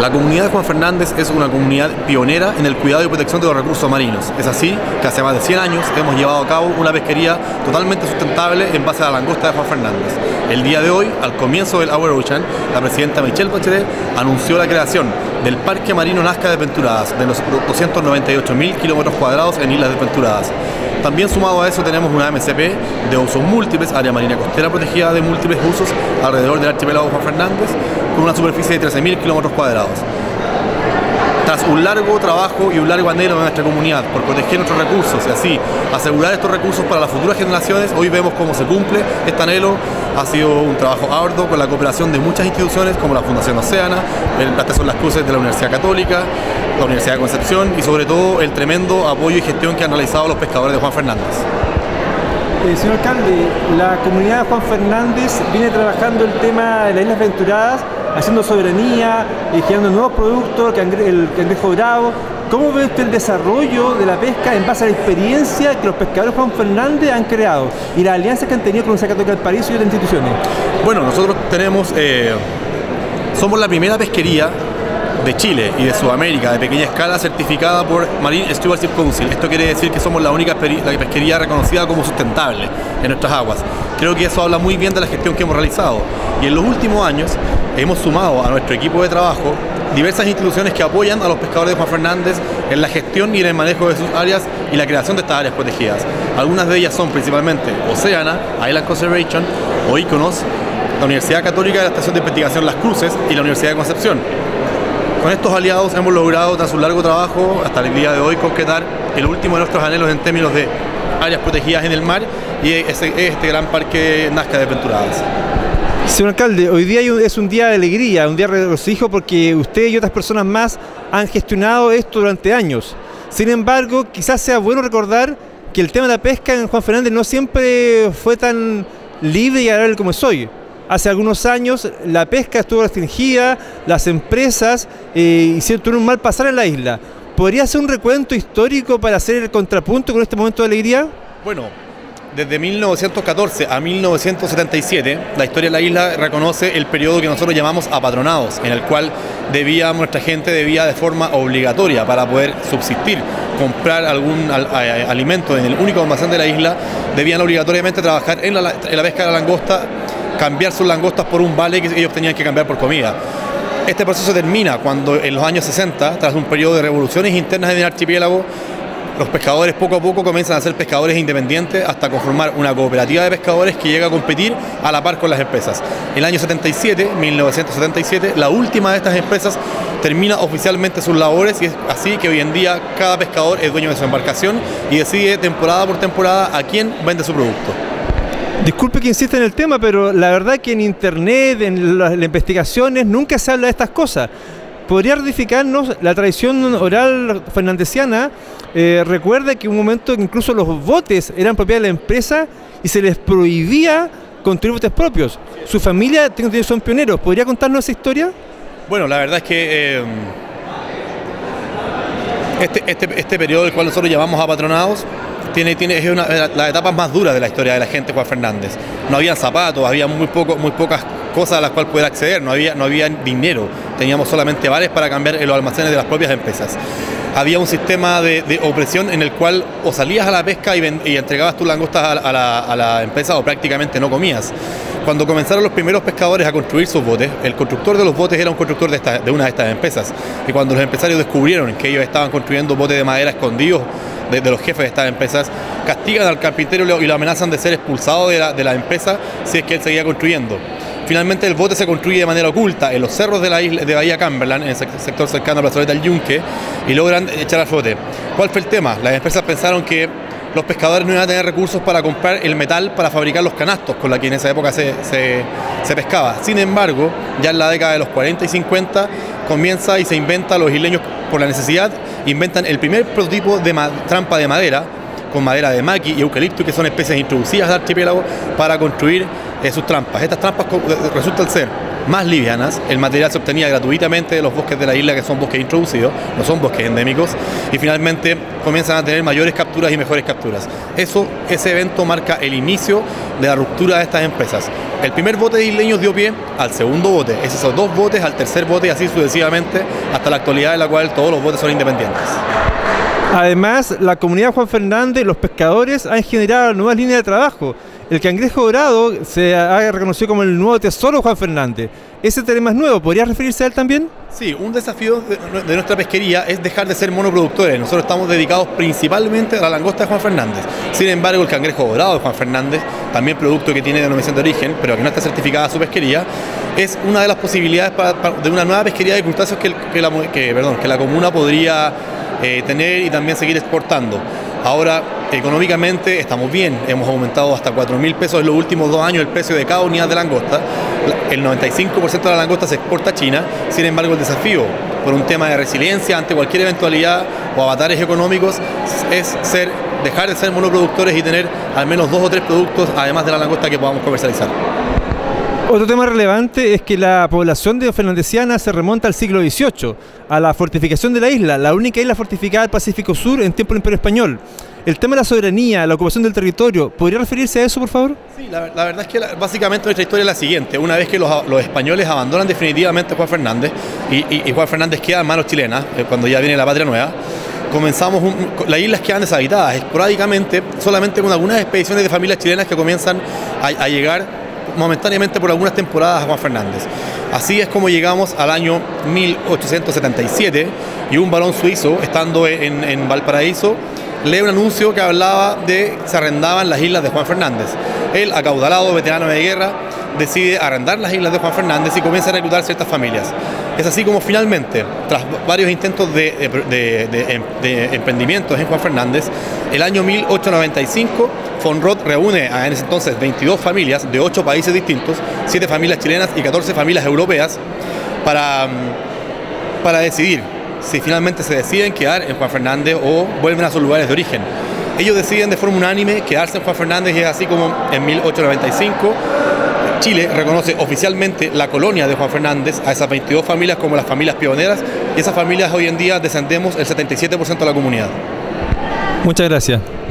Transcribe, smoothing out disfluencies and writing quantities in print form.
La comunidad de Juan Fernández es una comunidad pionera en el cuidado y protección de los recursos marinos. Es así que hace más de 100 años hemos llevado a cabo una pesquería totalmente sustentable en base a la langosta de Juan Fernández. El día de hoy, al comienzo del Our Ocean, la presidenta Michelle Bachelet anunció la creación del Parque Marino Nazca Desventuradas, de los 298.000 kilómetros cuadrados en islas desventuradas. También sumado a eso tenemos una MCP de usos múltiples, área marina costera protegida de múltiples usos alrededor del archipiélago Juan Fernández, con una superficie de 13.000 kilómetros cuadrados. Tras un largo trabajo y un largo anhelo de nuestra comunidad por proteger nuestros recursos y así asegurar estos recursos para las futuras generaciones, hoy vemos cómo se cumple este anhelo. Ha sido un trabajo arduo con la cooperación de muchas instituciones como la Fundación Oceana, estas son las cruces de la Universidad Católica, la Universidad de Concepción y sobre todo el tremendo apoyo y gestión que han realizado los pescadores de Juan Fernández. Señor alcalde, la comunidad de Juan Fernández viene trabajando el tema de las islas desventuradas, haciendo soberanía, generando nuevos productos, el cangrejo dorado. ¿Cómo ve usted el desarrollo de la pesca en base a la experiencia que los pescadores de Juan Fernández han creado y las alianzas que han tenido con la Universidad Católica del París y otras instituciones? Bueno, nosotros somos la primera pesquería de Chile y de Sudamérica de pequeña escala certificada por Marine Stewardship Council. Esto quiere decir que somos la única pesquería reconocida como sustentable en nuestras aguas. Creo que eso habla muy bien de la gestión que hemos realizado y en los últimos años hemos sumado a nuestro equipo de trabajo diversas instituciones que apoyan a los pescadores de Juan Fernández en la gestión y en el manejo de sus áreas y la creación de estas áreas protegidas. Algunas de ellas son principalmente Oceana, Island Conservation o ICONOS, la Universidad Católica de la Estación de Investigación Las Cruces y la Universidad de Concepción. Con estos aliados hemos logrado, tras un largo trabajo, hasta el día de hoy, concretar el último de nuestros anhelos en términos de áreas protegidas en el mar y este gran parque Nazca Desventuradas. Señor alcalde, hoy día es un día de alegría, un día de regocijo porque usted y otras personas más han gestionado esto durante años. Sin embargo, quizás sea bueno recordar que el tema de la pesca en Juan Fernández no siempre fue tan libre y agradable como es hoy. Hace algunos años la pesca estuvo restringida, las empresas tuvieron un mal pasar en la isla. ¿Podría hacer un recuento histórico para hacer el contrapunto con este momento de alegría? Bueno, desde 1914 a 1977, la historia de la isla reconoce el periodo que nosotros llamamos apatronados, en el cual nuestra gente debía de forma obligatoria para poder subsistir, comprar algún alimento en el único almacén de la isla, debían obligatoriamente trabajar en la pesca de la langosta, cambiar sus langostas por un vale que ellos tenían que cambiar por comida. Este proceso termina cuando en los años 60, tras un periodo de revoluciones internas en el archipiélago, los pescadores poco a poco comienzan a ser pescadores independientes hasta conformar una cooperativa de pescadores que llega a competir a la par con las empresas. En el año 1977, la última de estas empresas termina oficialmente sus labores y es así que hoy en día cada pescador es dueño de su embarcación y decide temporada por temporada a quién vende su producto. Disculpe que insista en el tema, pero la verdad que en internet, en las investigaciones, nunca se habla de estas cosas. ¿Podría ratificarnos la tradición oral fernandesiana? Recuerda que un momento que incluso los botes eran propiedad de la empresa y se les prohibía construir botes propios. Su familia son pioneros. ¿Podría contarnos esa historia? Bueno, la verdad es que este periodo, el cual nosotros llamamos apatronados, es una de las etapas más duras de la historia de la gente de Juan Fernández. No había zapatos, había muy pocas cosas a las cuales poder acceder, no había dinero, teníamos solamente vales para cambiar en los almacenes de las propias empresas. Había un sistema de opresión en el cual o salías a la pesca y entregabas tus langostas a la empresa o prácticamente no comías. Cuando comenzaron los primeros pescadores a construir sus botes, el constructor de los botes era un constructor de una de estas empresas. Y cuando los empresarios descubrieron que ellos estaban construyendo botes de madera escondidos de los jefes de estas empresas, castigan al carpintero y lo amenazan de ser expulsado de la empresa si es que él seguía construyendo. Finalmente el bote se construye de manera oculta en los cerros de la isla de Bahía Cumberland, en el sector cercano a la plazoleta del Yunque, y logran echar a flote. ¿Cuál fue el tema? Las empresas pensaron que los pescadores no iban a tener recursos para comprar el metal para fabricar los canastos con la que en esa época se pescaba. Sin embargo, ya en la década de los 40 y 50 comienza y se inventa, los isleños por la necesidad, inventan el primer prototipo de trampa de madera, con madera de maqui y eucalipto, que son especies introducidas al archipiélago para construir sus trampas. Estas trampas resultan ser más livianas. El material se obtenía gratuitamente de los bosques de la isla, que son bosques introducidos, no son bosques endémicos, y finalmente comienzan a tener mayores capturas y mejores capturas. Ese evento marca el inicio de la ruptura de estas empresas. El primer bote de isleños dio pie al segundo bote, esos dos botes al tercer bote y así sucesivamente hasta la actualidad en la cual todos los botes son independientes. Además, la comunidad Juan Fernández, los pescadores, han generado nuevas líneas de trabajo. El cangrejo dorado se ha reconocido como el nuevo tesoro Juan Fernández. ¿Ese tema es nuevo? ¿Podría referirse a él también? Sí, un desafío de nuestra pesquería es dejar de ser monoproductores. Nosotros estamos dedicados principalmente a la langosta de Juan Fernández. Sin embargo, el cangrejo dorado de Juan Fernández, también producto que tiene denominación de origen, pero que no está certificada su pesquería, es una de las posibilidades de una nueva pesquería de crustáceos que la comuna podría tener y también seguir exportando. Ahora, económicamente estamos bien, hemos aumentado hasta 4.000 pesos en los últimos 2 años el precio de cada unidad de langosta. El 95% de la langosta se exporta a China, sin embargo el desafío por un tema de resiliencia ante cualquier eventualidad o avatares económicos es dejar de ser monoproductores y tener al menos 2 o 3 productos además de la langosta que podamos comercializar. Otro tema relevante es que la población de fernandesiana se remonta al siglo XVIII, a la fortificación de la isla, la única isla fortificada del Pacífico Sur en tiempo del Imperio Español. El tema de la soberanía, la ocupación del territorio, ¿podría referirse a eso, por favor? Sí, la verdad es que básicamente nuestra historia es la siguiente. Una vez que los españoles abandonan definitivamente a Juan Fernández y Juan Fernández queda en manos chilenas, cuando ya viene la patria nueva, las islas quedan deshabitadas esporádicamente, solamente con algunas expediciones de familias chilenas que comienzan a llegar momentáneamente por algunas temporadas a Juan Fernández. Así es como llegamos al año 1877 y un varón suizo, estando en Valparaíso, lee un anuncio que hablaba de que se arrendaban las islas de Juan Fernández. Él, acaudalado, veterano de guerra, decide arrendar las islas de Juan Fernández y comienza a reclutar ciertas familias. Es así como finalmente, tras varios intentos de emprendimientos en Juan Fernández, el año 1895, Fonrod reúne en ese entonces 22 familias de 8 países distintos, 7 familias chilenas y 14 familias europeas, para decidir si finalmente se deciden quedar en Juan Fernández o vuelven a sus lugares de origen. Ellos deciden de forma unánime quedarse en Juan Fernández y es así como en 1895 Chile reconoce oficialmente la colonia de Juan Fernández a esas 22 familias como las familias pioneras y esas familias hoy en día descendemos el 77% de la comunidad. Muchas gracias.